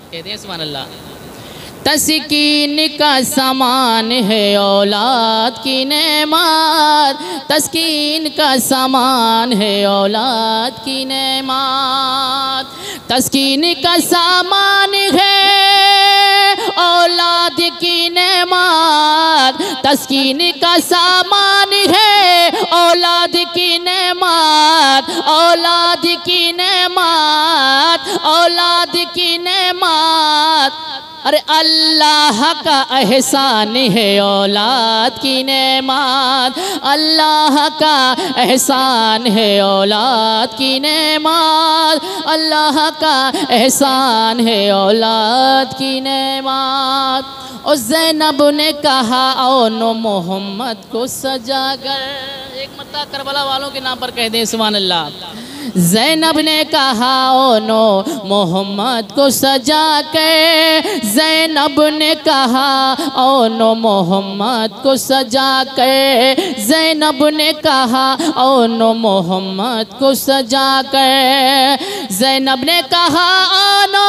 کہتے ہیں سبحان اللہ۔ تسکین کا سامان ہے اولاد کی نعمت، تسکین کا سامان ہے اولاد کی نعمت، تسکین کا سامان ہے اولاد کی نعمت، تسکین کا سامان ہے اولاد کی نعمت، اولاد کی نعمت، اولاد کی نعمت۔ ارے اللہ کا احسان ہے اولاد کی نعمت، اللہ کا احسان ہے اولاد کی نعمت، اللہ کا احسان ہے اولاد کی نعمت۔ اور زینب نے کہا اونو محمد کو سجا کر، ایک مرتبہ کربلا والوں کے نام پر کہہ دیں سبحان اللہ۔ زینب نے کہا اونو محمد کو سجا کے، زینب نے کہا اونو محمد کو سجا کے، زینب نے کہا اونو محمد کو سجا کے، زینب نے کہا اونو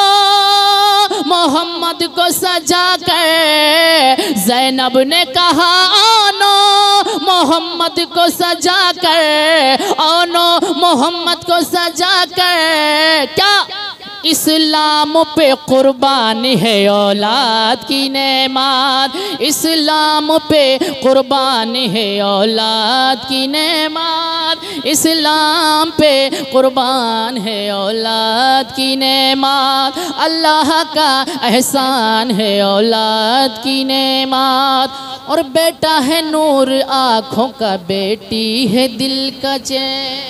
محمد کو سجا کر، زینب نے کہا اونو محمد کو سجا کر، اونو محمد کو سجا کر، کیا اسلام پہ قربان ہے اولاد کی نعمت، اسلام پہ قربان ہے اولاد کی نعمت، اسلام پہ قربان ہے اولاد کی نعمت، اللہ کا احسان ہے اولاد کی نعمت۔ اور بیٹا ہے نور آنکھوں کا، بیٹی ہے دل کا چین،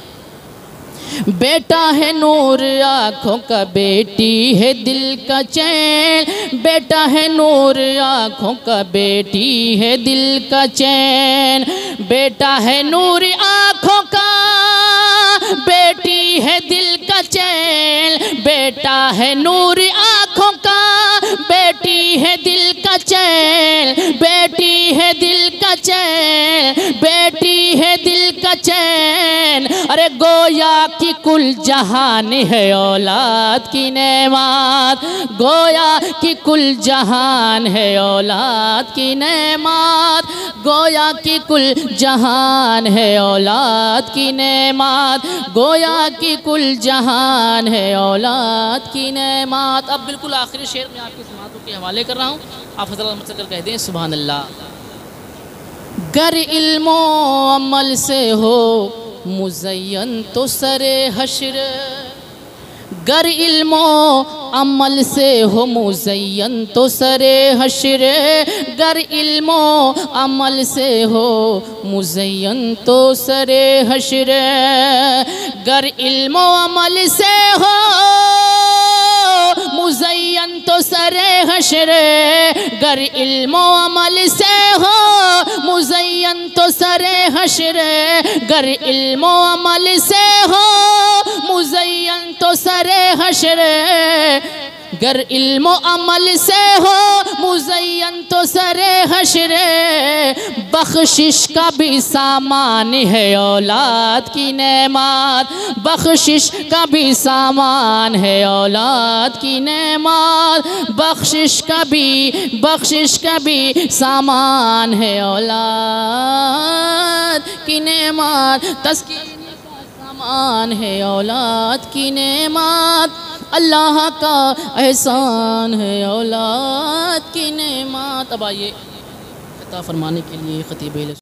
بیٹا ہے نور آنکھوں کا، بیٹی ہے دل کا چین، بیٹا ہے نور آنکھوں کا، بیٹی ہے دل کا چین، بیٹا ہے نور آنکھوں کا، بیٹی ہے دل کا چین، بیٹا ہے نور آنکھوں کا، بیٹی ہے دل کا چین، بیٹی ہے دل کا چین، بیٹی ہے دل کا چین۔ ارے گویا کی کل جہان ہے اولاد کی نعمت، گویا کی کل جہان ہے اولاد کی نعمت، گویا کی کل جہان ہے اولاد کی نعمت، گویا کی کل جہان ہے اولاد کی نعمت۔ اب بالکل آخری شعر میں آپ کی سماعتوں کے حوالے کر رہا ہوں، آپ حضرت مجھ سے کر کہہ دیں سبحان اللہ۔ گر علم و عمل سے ہو مزین تو سر حشر، گر علم و عمل سے ہو مزین تو سر حشر، گر علم و عمل سے ہو مزین تو سر حشر، گر علم و عمل سے ہو مزین تو سر حشر، گر علم و عمل سے ہو مزین تو سر حشر، گر علم و عمل سے ہو مزین تو سر حشر، گر علم و عمل سے ہو مزین تو سر حشر، بخشش کا بھی سامان ہے اولاد کی نعمت، بخشش کا بھی سامان ہے اولاد کی نعمت، بخشش کا بھی سامان ہے اولاد کی نعمت، تسکین کا سامان ہے اولاد کی نعمت، اللہ کا احسان ہے اولاد کی نعمت۔ اب آئیے خطاب فرمانے کے لیے خطیب